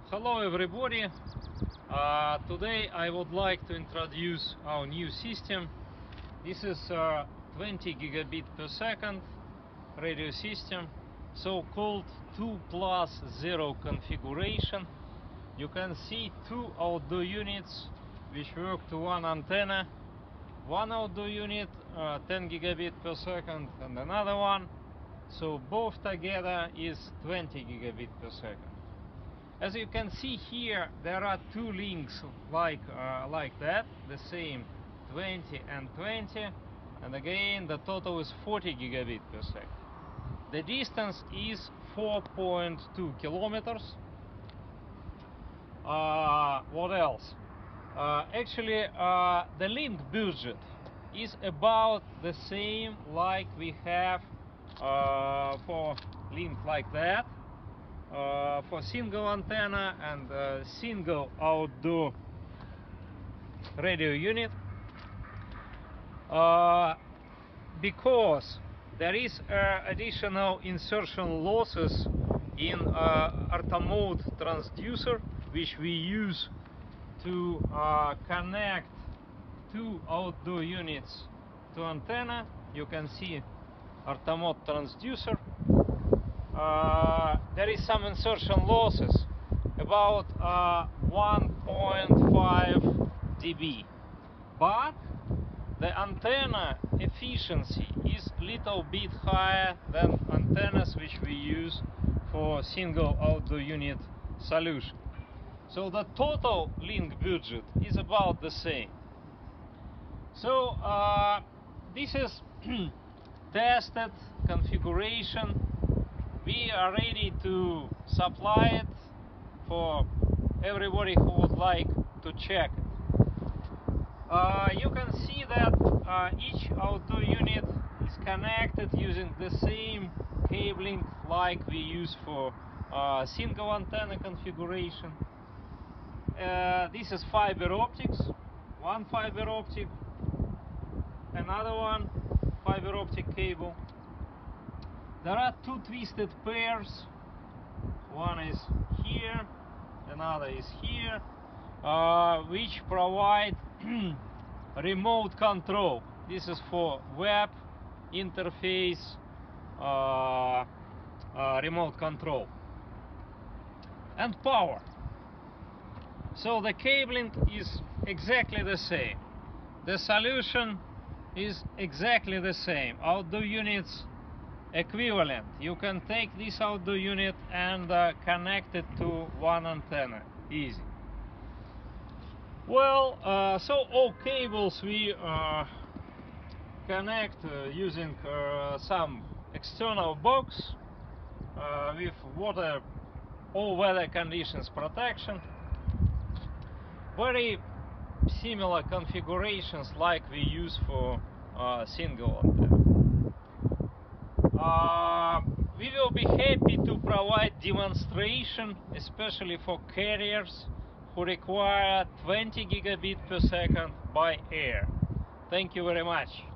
Hello everybody. Today I would like to introduce our new system. This is 20 gigabit per second radio system, so-called 2+0 configuration. You can see two outdoor units which work to one antenna. One outdoor unit 10 gigabit per second and another one, so both together is 20 gigabit per second. As you can see here, there are two links like that, the same 20 and 20, and again the total is 40 gigabit per second. The distance is 4.2 kilometers. What else? Actually, the link budget is about the same like we have for link like that. For single antenna and single outdoor radio unit, because there is additional insertion losses in Artamode transducer, which we use to connect two outdoor units to antenna. You can see Artamode transducer. There is some insertion losses, about 1.5 dB, but the antenna efficiency is little bit higher than antennas which we use for single outdoor unit solution. So the total link budget is about the same. So this is tested configuration. We are ready to supply it for everybody who would like to check it. You can see that each outdoor unit is connected using the same cabling like we use for single antenna configuration. This is fiber optics, one fiber optic, another one fiber optic cable. There are two twisted pairs. One is here, another is here, which provide remote control. This is for web interface remote control and power. So the cabling is exactly the same. The solution is exactly the same. Outdoor units equivalent. You can take this outdoor unit and connect it to one antenna, easy. Well, so all cables we connect using some external box with water or weather conditions protection. Very similar configurations like we use for single antenna. We will be happy to provide demonstration, especially for carriers who require 20 gigabit per second by air. Thank you very much.